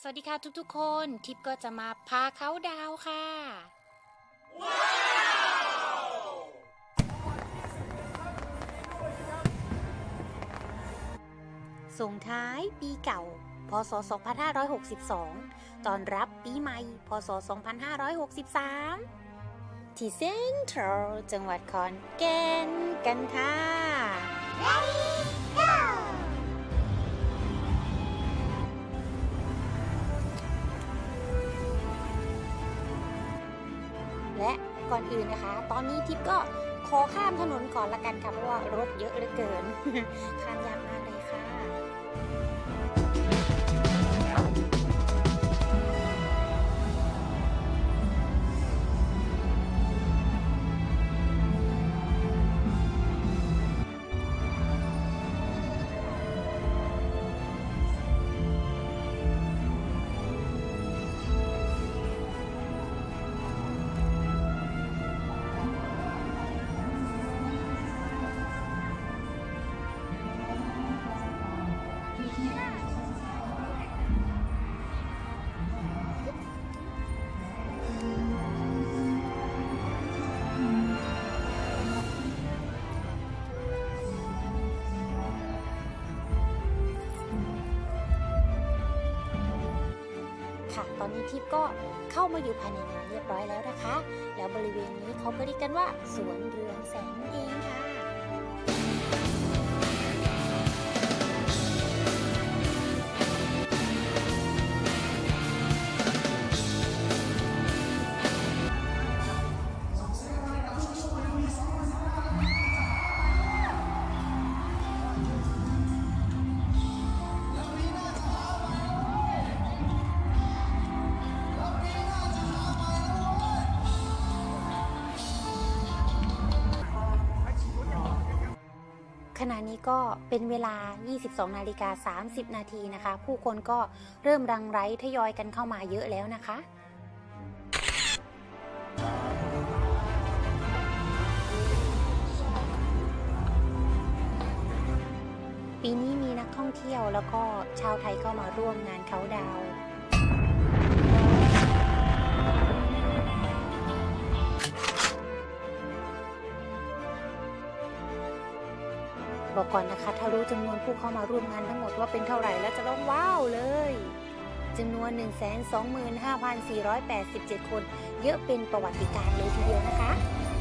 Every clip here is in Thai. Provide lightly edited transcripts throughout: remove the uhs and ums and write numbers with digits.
สวัสดีค่ะทุกๆคนทิปก็จะมาพาเขาดาวค่ะส่งท้ายปีเก่าพศ2562ตอนรับปีใหม่พศ2563ที่เซ็นทรัลจังหวัดขอนแก่นกันค่ะและก่อนอื่นนะคะตอนนี้ทิปก็ขอข้ามถนนก่อนละกันค่ะเพราะว่ารถเยอะเหลือเกิน ข้ามยากมากเลยค่ะค่ะตอนนี้ทิพย์ก็เข้ามาอยู่ภายในงานเรียบร้อยแล้วนะคะแล้วบริเวณนี้เขาก็เรียกกันว่าสวนเรืองแสงเองค่ะขณะนี้ก็เป็นเวลา 22:30 นาทีนะคะผู้คนก็เริ่มรังไร้ทยอยกันเข้ามาเยอะแล้วนะคะปีนี้มีนักท่องเที่ยวแล้วก็ชาวไทยเข้ามาร่วมงานเขาดาวน์บอกก่อนนะคะถ้ารู้จำนวนผู้เข้ามาร่วมงานทั้งหมดว่าเป็นเท่าไหร่แล้วจะร้องว้าวเลยจำนวน 125,487 คนเยอะเป็นประวัติการณ์เลยทีเดียวนะคะ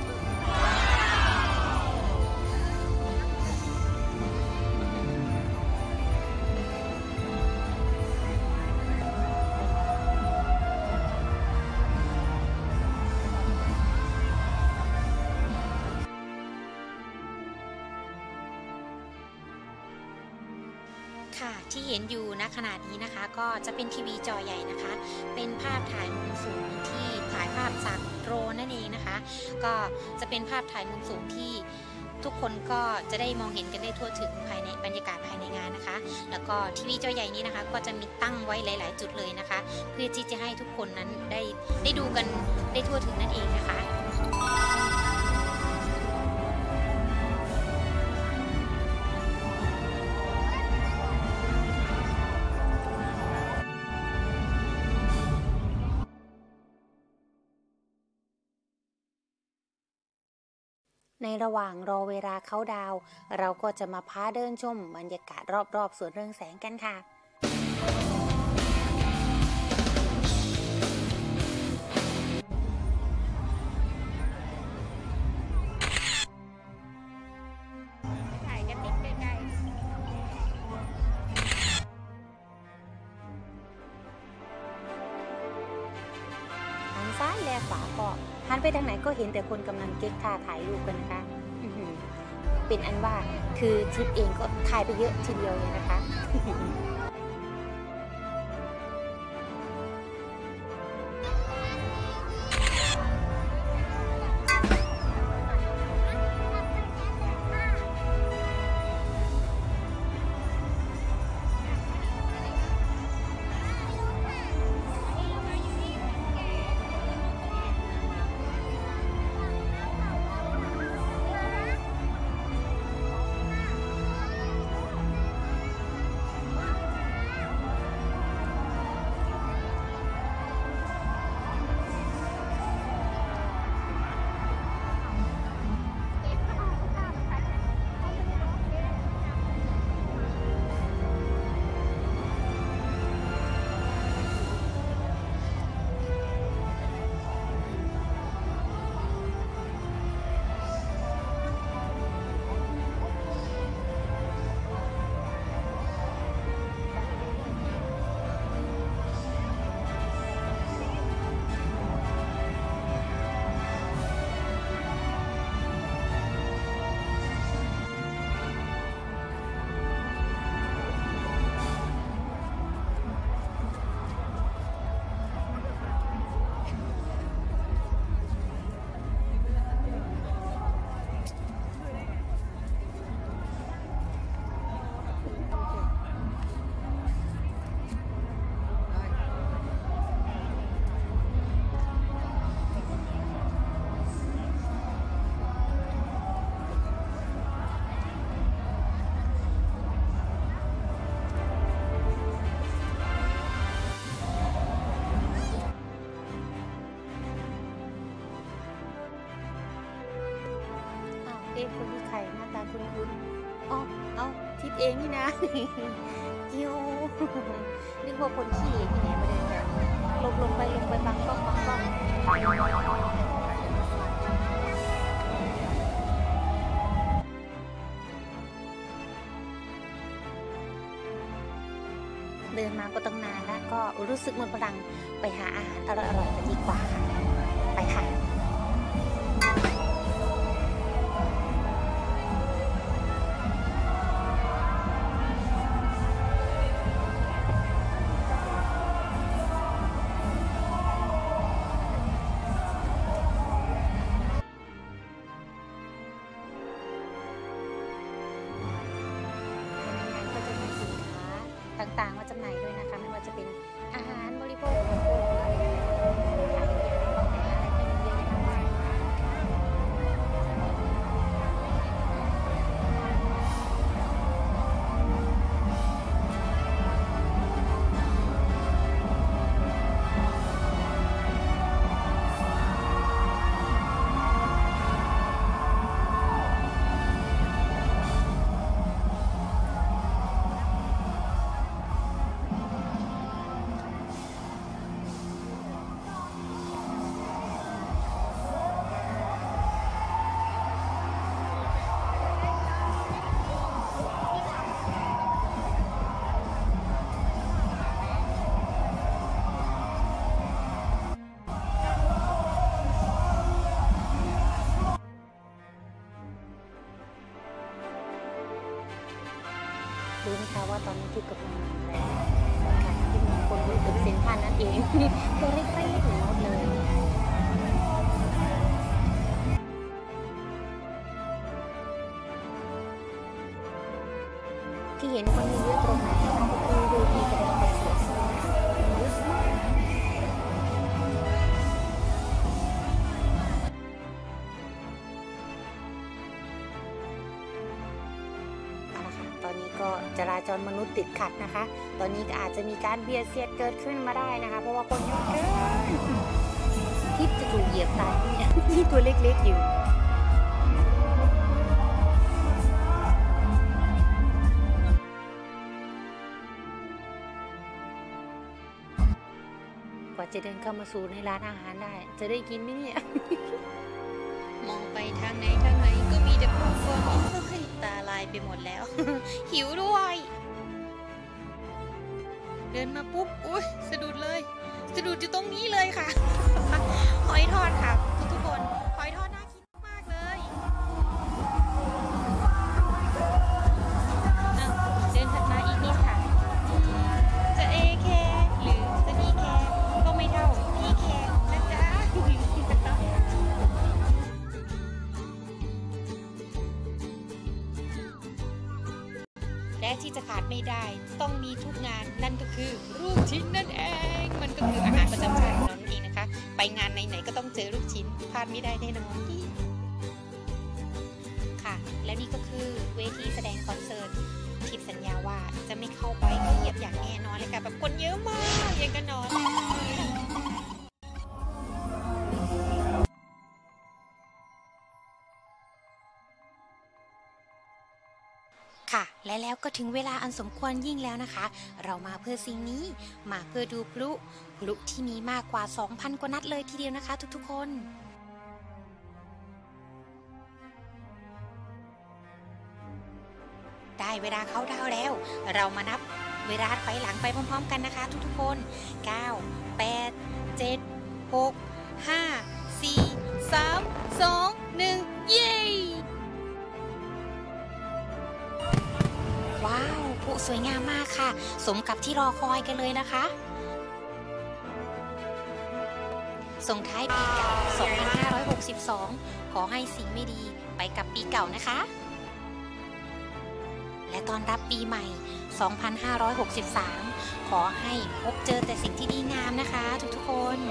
ค่ะที่เห็นอยู่ณขณะนี้นะคะก็จะเป็นทีวีจอใหญ่นะคะเป็นภาพถ่ายมุมสูงที่ถ่ายภาพจากโดรนนั่นเองนะคะก็จะเป็นภาพถ่ายมุมสูงที่ทุกคนก็จะได้มองเห็นกันได้ทั่วถึงภายในบรรยากาศภายในงานนะคะแล้วก็ทีวีจอใหญ่นี้นะคะก็จะมีตั้งไว้หลายๆจุดเลยนะคะเพื่อที่จะให้ทุกคนนั้นได้ดูกันได้ทั่วถึงนั่นเองนะคะในระหว่างรอเวลาเข้าดาวเราก็จะมาพาเดินชมบรรยากาศรอบๆสวนเรืองแสงกันค่ะถ่ายกันนิดใกล้ๆหันซ้ายแลขวาก็หันไปทางไหนก็เห็นแต่คนกำลังเก๊กท่าถ่ายรูปกันนะคะเป็นอันว่าคือทิปเองก็ถ่ายไปเยอะทีเดียวเลยนะคะคนที่ไข่หน้าตาคุ้นๆอ๋อเอาทิดเองนี่นะเกียวนึกว่าคนขี้ที่ไหนมาเดินแบบลงไปบังกล้องเดินมาก็ตั้งนานแล้วก็รู้สึกหมดพลังไปหาอาหารอร่อยๆกันดีกว่าค่ะไปค่ะต่างๆมาจำหน่ายด้วยนะคะไม่ว่าจะเป็นอาหารบริโภคของคนอะไรรู้ไหมคะว่าตอนนี้ที่กำลังค่ะที่มีคนอยู่ตึกเซ็นทรัลนั่นเองตัวเล็กๆหมดเลยที่เห็นคนเยอะตรงไหนคะก็คือเวทีแสดงคอนเสิร์ตเยอะมากตอนนี้ก็จราจรมนุษย์ติดขัดนะคะตอนนี้ก็อาจจะมีการเบียดเสียดเกิดขึ้นมาได้นะคะเพราะว่าคนเยอะเกินที่จะถูกเหยียบตายเนี่ยที่ตัวเล็กๆอยู่กว่าจะเดินเข้ามาสู่ในร้านอาหารได้จะได้กินไหมเนี่ยมองไปทางไหนก็มีแต่ผู้คนตาลายไปหมดแล้ว หิวด้วยเดินมาปุ๊บอุ๊ยสะดุดเลยสะดุดอยู่ตรงนี้เลยค่ะ หอยทอดค่ะทุกคนหอยทอดน่ากินมากเลยเดินถัดมาอีกนิดค่ะจะเอแคร์หรือจะดีแคร์ก็ไม่เท่าพี่แคร์นะจ๊ะและที่จะขาดไม่ได้ต้องมีทุกงานนั่นก็คือลูกชิ้นนั่นเองมันก็คืออาหารประจำชาติของเรานั่นเองนะคะไปงานไหนๆก็ต้องเจอลูกชิ้นพลาดไม่ได้แน่นอนค่ะและนี่ก็คือเวทีแสดงคอนเสิร์ตทิพย์สัญญาว่าจะไม่เข้าไปเหยียบอย่างแน่นอนเลยค่ะแบบคนเยอะมากยังกันนอนค่ะและแล้วก็ถึงเวลาอันสมควรยิ่งแล้วนะคะเรามาเพื่อสิ่งนี้มาเพื่อดูพลุที่มีมากกว่า 2,000 กว่านัดเลยทีเดียวนะคะทุกๆคนได้เวลาเข้าดาวแล้วเรามานับเวลาถอยหลังไปพร้อมๆกันนะคะทุกๆคน9 8 7 6 5 4 3 2 1เย้ว้าวพลุสวยงามมากค่ะสมกับที่รอคอยกันเลยนะคะส่งท้ายปีเก่า2562ขอให้สิ่งไม่ดีไปกับปีเก่านะคะและต้อนรับปีใหม่2563ขอให้พบเจอแต่สิ่งที่ดีงามนะคะทุกๆคน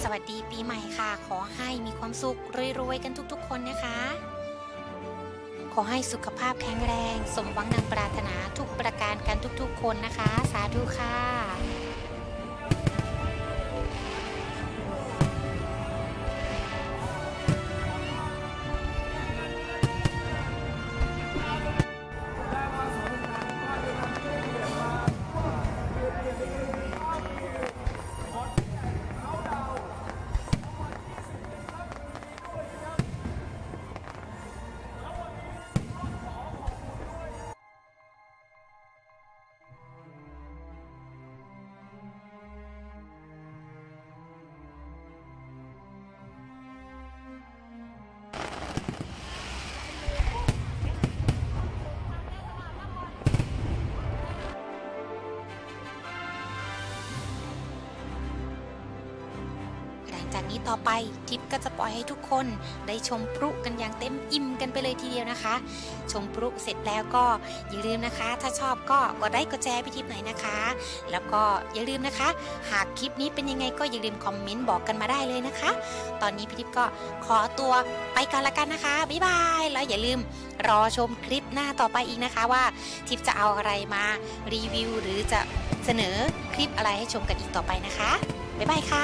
วัสดีปีใหม่ค่ะขอให้มีความสุขรวยๆกันทุกๆคนนะคะขอให้สุขภาพแข็งแรงสมหวังดังปรารถนาทุกประการกันทุกๆคนนะคะสาธุค่ะจากนี้ต่อไปทิปก็จะปล่อยให้ทุกคนได้ชมพลุกันอย่างเต็มอิ่มกันไปเลยทีเดียวนะคะชมพลุเสร็จแล้วก็อย่าลืมนะคะถ้าชอบก็กดไลค์กดแชร์พี่ทิปหน่อยนะคะแล้วก็อย่าลืมนะคะหากคลิปนี้เป็นยังไงก็อย่าลืมคอมเมนต์บอกกันมาได้เลยนะคะตอนนี้พี่ทิปก็ขอตัวไปกันละกันนะคะบ๊ายบายแล้วอย่าลืมรอชมคลิปหน้าต่อไปอีกนะคะว่าทิปจะเอาอะไรมารีวิวหรือจะเสนอคลิปอะไรให้ชมกันอีกต่อไปนะคะบ๊ายบายค่ะ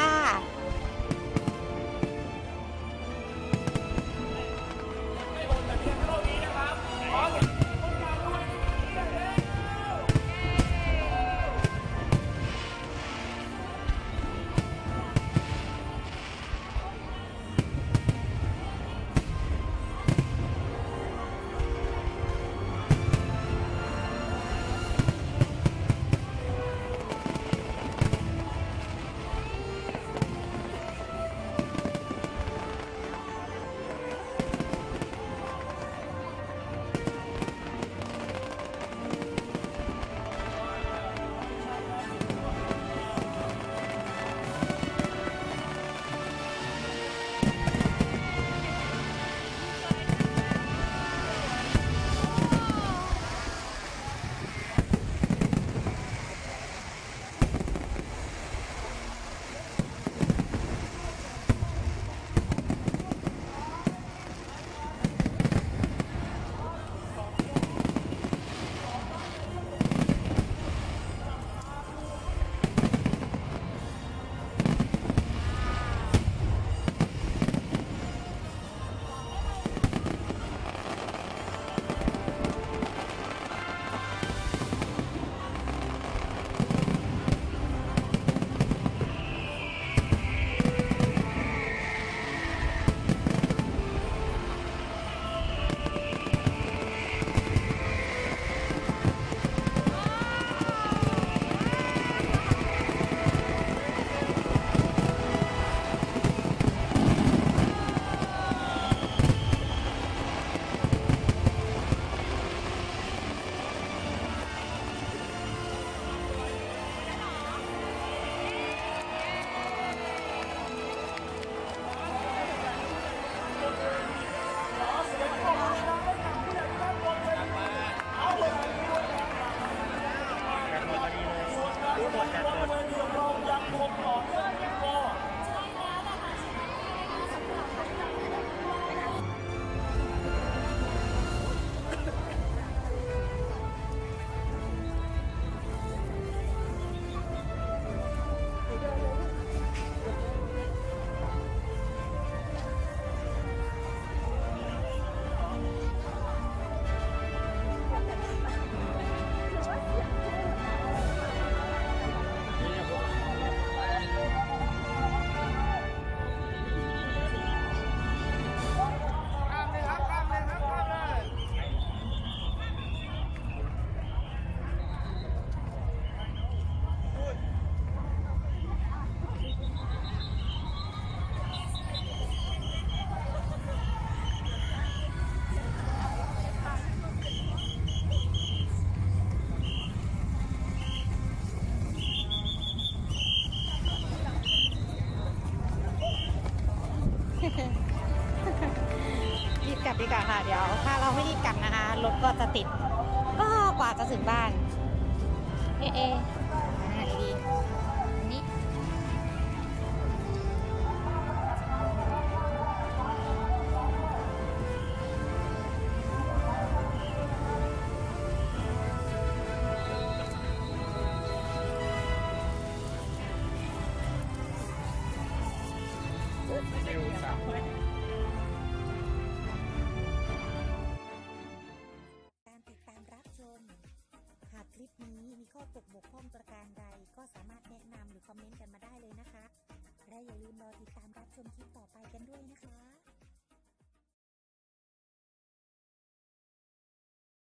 รีบกลับดีกว่าค่ะเดี๋ยวถ้าเราไม่รีบกลับนะคะรถก็จะติดก็กว่าจะถึงบ้านดีนี่การติดตามรับชมหากคลิปนี้มีข้อตกบกพร่องประการใดก็สามารถแนะนำหรือคอมเมนต์กันมาได้เลยนะคะและอย่าลืมรอติดตามรับชมคลิปต่อ